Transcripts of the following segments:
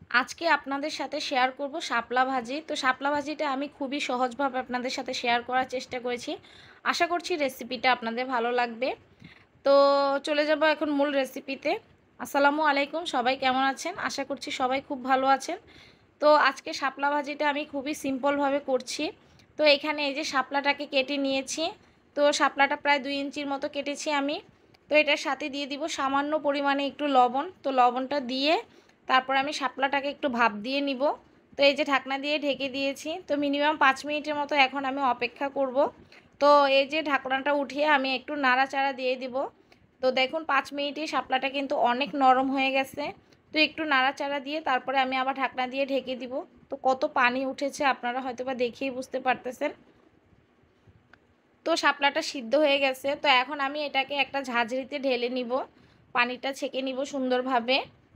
আজকে আপনাদের সাথে শেয়ার করব শাপলা ভাজি। তো শাপলা ভাজিটা আমি খুবই সহজভাবে আপনাদের সাথে শেয়ার করার চেষ্টা করেছি। আশা করছি রেসিপিটা আপনাদের ভালো লাগবে। তো চলে যাব এখন মূল রেসিপিতে। আসসালামু আলাইকুম, সবাই কেমন আছেন? আশা করছি সবাই খুব ভালো আছেন। তো আজকে শাপলা ভাজিটা আমি খুবই সিম্পলভাবে করছি। তো এখানে এই যে শাপলাটাকে কেটে নিয়েছি। তো শাপলাটা প্রায় 2 ইঞ্চির মতো কেটেছি আমি। তো এটার সাথে দিয়ে দিব সামান্য পরিমাণে একটু লবণ। তো লবণটা দিয়ে তারপর আমি শাপলাটাকে একটু ভাপ দিয়ে নিব। তো এই যে ঢাকনা দিয়ে ঢেকে দিয়েছি। তো মিনিমাম 5 মিনিটের মতো এখন আমি অপেক্ষা করব। তো এই যে ঢাকনাটা উঠিয়ে আমি একটু নাড়াচাড়া দিয়ে দিব। তো দেখুন 5 মিনিটে শাপলাটা কিন্তু অনেক নরম হয়ে গেছে। তো একটু নাড়াচাড়া দিয়ে তারপরে আমি আবার ঢাকনা দিয়ে ঢেকে দিব। তো কত পানি উঠেছে আপনারা হয়তোবা দেখেই বুঝতে পারতেছেন। তো শাপলাটা সিদ্ধ হয়ে গেছে। তো এখন আমি এটাকে একটা ঝাঁঝরিতে ঢেলে নিব, পানিটা ছেঁকে নিব সুন্দরভাবে।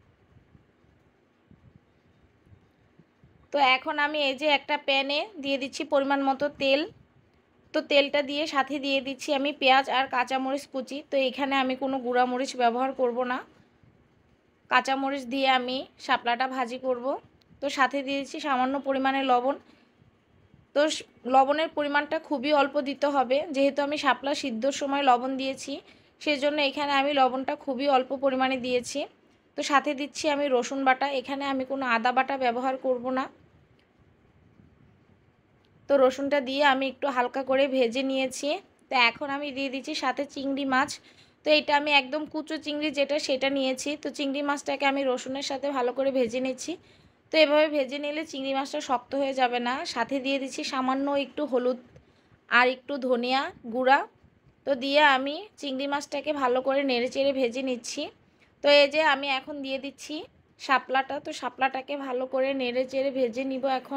তো এখন আমি এই যে একটা প্যানে দিয়ে দিচ্ছি পরিমাণ মতো তেল। তো তেলটা দিয়ে সাথে দিয়ে দিচ্ছি আমি পেঁয়াজ আর কাঁচামরিচ কুচি। তো এখানে আমি কোনো গুঁড়ামরিচ ব্যবহার করব না, কাঁচামরিচ দিয়ে আমি শাপলাটা ভাজি করব। তো সাথে দিয়েছি সামান্য পরিমাণে লবণ। তো লবণের পরিমাণটা খুবই অল্প দিতে হবে, যেহেতু আমি শাপলা সিদ্ধর সময় লবণ দিয়েছি, সেজন্য এখানে আমি লবণটা খুবই অল্প পরিমাণে দিয়েছি। তো সাথে দিচ্ছি আমি রসুন বাটা, এখানে আমি কোনো আদা বাটা ব্যবহার করব না। তো রসুনটা দিয়ে আমি একটু হালকা করে ভেজে নিয়েছি। তো এখন আমি দিয়ে দিচ্ছি সাথে চিংড়ি মাছ। তো এটা আমি একদম কুচো চিংড়ি যেটা সেটা নিয়েছি। তো চিংড়ি মাছটাকে আমি রসুনের সাথে ভালো করে ভেজে নিচ্ছি। তো এভাবে ভেজে নিলে চিংড়ি মাছটা শক্ত হয়ে যাবে না। সাথে দিয়ে দিচ্ছি সামান্য একটু হলুদ আর একটু ধনিয়া গুঁড়া। তো দিয়ে আমি চিংড়ি মাছটাকে ভালো করে নেড়েচেড়ে ভেজে নিচ্ছি। তো এই যে আমি এখন দিয়ে দিচ্ছি শাপলাটা। তো শাপলাটাকে ভালো করে নেড়েচেড়ে ভেজে নিব এখন।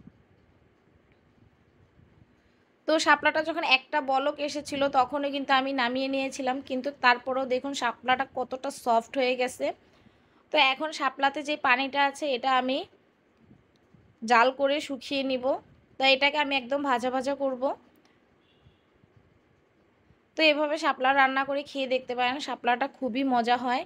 তো শাপলাটা যখন একটা বলক এসেছিল তখনও কিন্তু আমি নামিয়ে নিয়েছিলাম, কিন্তু তারপরেও দেখুন শাপলাটা কতটা সফট হয়ে গেছে। তো এখন শাপলাতে যে পানিটা আছে এটা আমি জাল করে শুকিয়ে নিব। তো এটাকে আমি একদম ভাজা ভাজা করব। তো এভাবে শাপলা রান্না করে খেয়ে দেখতে পারেন, শাপলাটা খুবই মজা হয়।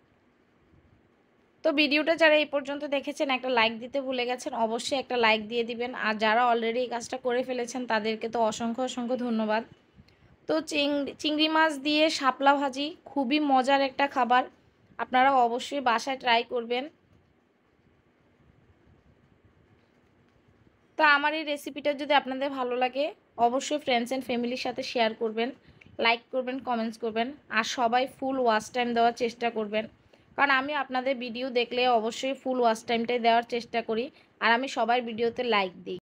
তো ভিডিওটা যারা এই পর্যন্ত দেখেছেন একটা লাইক দিতে ভুলে গেছেন, অবশ্যই একটা লাইক দিয়ে দিবেন। আর যারা অলরেডি এই কাজটা করে ফেলেছেন তাদেরকে তো অসংখ্য অসংখ্য ধন্যবাদ। তো চিংড়ি মাছ দিয়ে শাপলা ভাজি খুবই মজার একটা খাবার, আপনারা অবশ্যই বাসায় ট্রাই করবেন। তো আমার এই রেসিপিটা যদি আপনাদের ভালো লাগে অবশ্যই ফ্রেন্ডস অ্যান্ড ফ্যামিলির সাথে শেয়ার করবেন, লাইক করবেন, কমেন্টস করবেন, আর সবাই ফুল ওয়াচ টাইম দেওয়ার চেষ্টা করবেন। কারণ আমি আপনাদের ভিডিও দেখলে অবশ্যই ফুল ওয়াচ টাইমটাই দেওয়ার চেষ্টা করি, আর আমি সবার ভিডিওতে লাইক দিই।